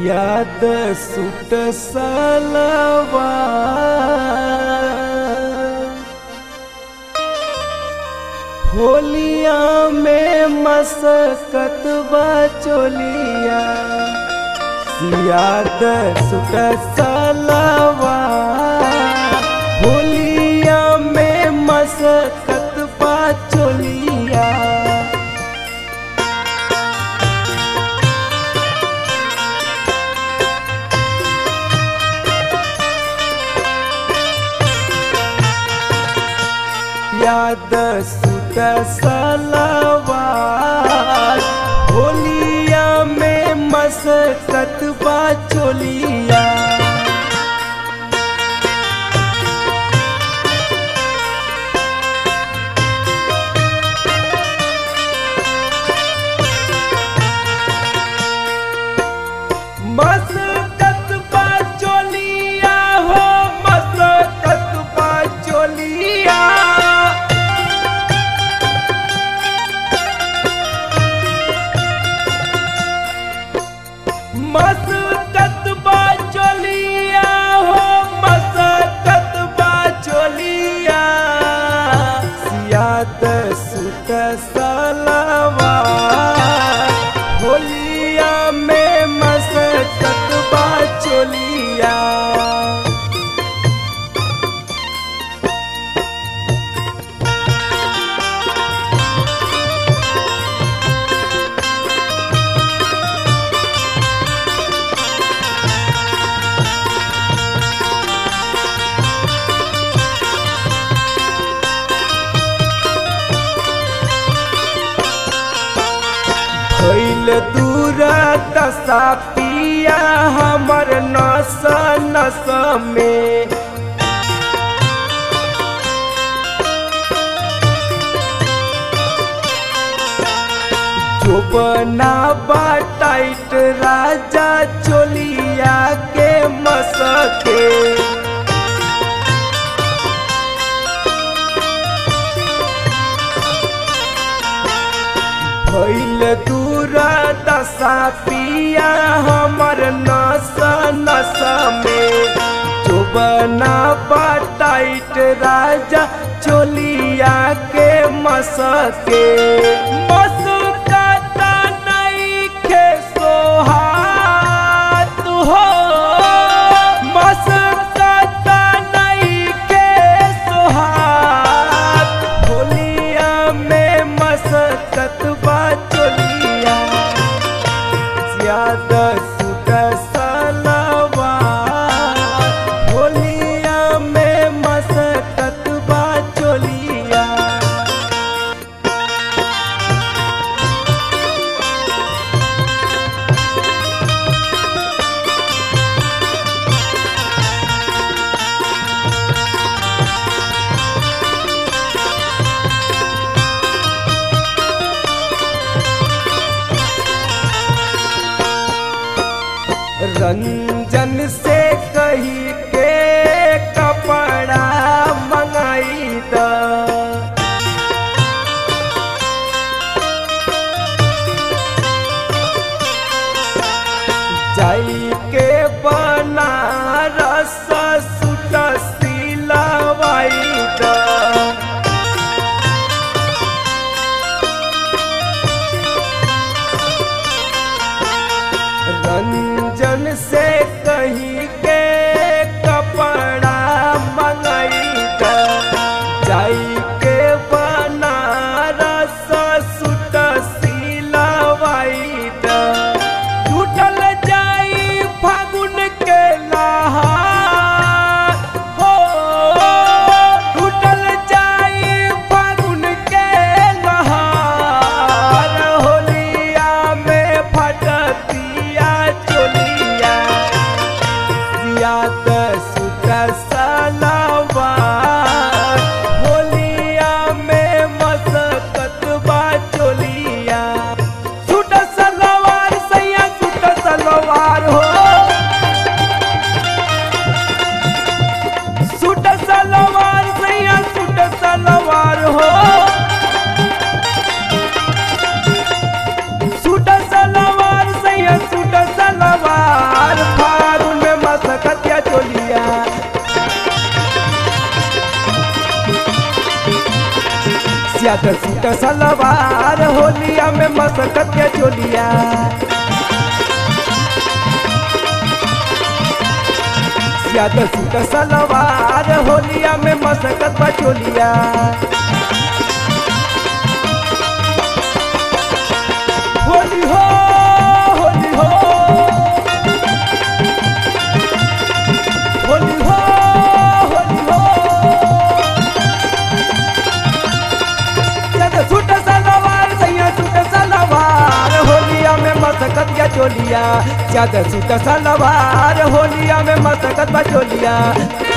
याद सूट सलवार होलिया में मसकत बचोलिया याद सूट सलवार होलिया में मसकत बचोलिया याद सूट सलवार होलिया में मसकत बचोलिया मसकत बचोलिया हो मसकत बचोलिया मसकत बचोलिया हो मसकत बचोलिया याद सूट सलवार होलिया में मसकत बचोलिया भइल दूर दशा पिया हमर नस नस में जोबना बटाइट राजा चोलिया के मसके भइल दूर दशा पिया हमर नस नस में जोबना बटाइट राजा चोलिया के मसके मसकता नइखे सोहात हो मसकता नइखे सोहात होलिया में मसकत बचोलिया याद सूट सलवार होलिया में मसकत बचोलिया रंजन से कही के कपड़ा मंगाई द जाई के बनारस सूट सिलवाई द रंजन से कहीं के कपड़ा मंगाई द जाई के बनारस सूट सिलवाई द टूटल जाई फागुन के लहार हो टूटल जाई फागुन के लहार होलिया में फटतिया चोलिया याद सूट सलवार होलिया में मसकत बचोलिया सूट सलवार सैया सूट सलवार हो सूट सलवार सैया सूट सलवार हो सूट सलवार सैया सूट सलवार ज्यादा सूट सलवार होलिया में मसकत के चोलिया। ज्यादा सूट सलवार होलिया में मसकत बचोलिया। होली हो होली हो होली हो होली हो। ज्यादा सूट सलवार सैया सूट सलवार होलिया में मसकत के चोलिया। ज्यादा सूट सलवार होलिया में मसकत बचोलिया।